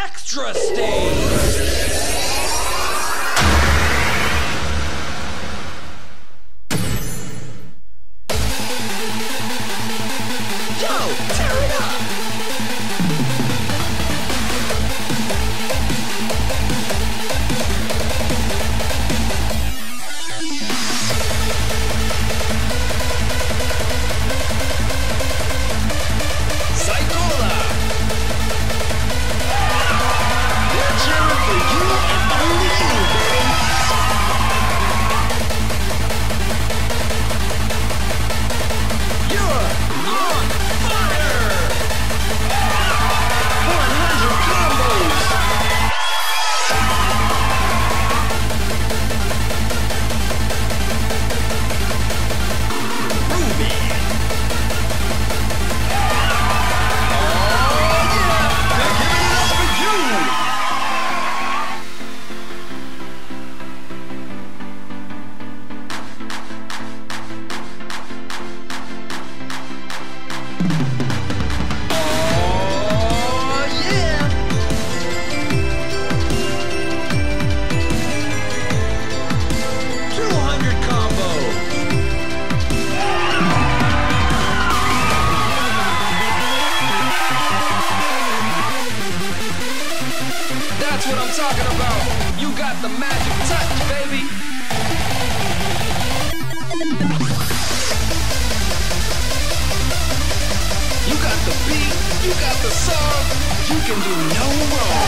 Extra stage! That's what I'm talking about. You got the magic touch, baby. You got the beat, you got the song. You can do no wrong.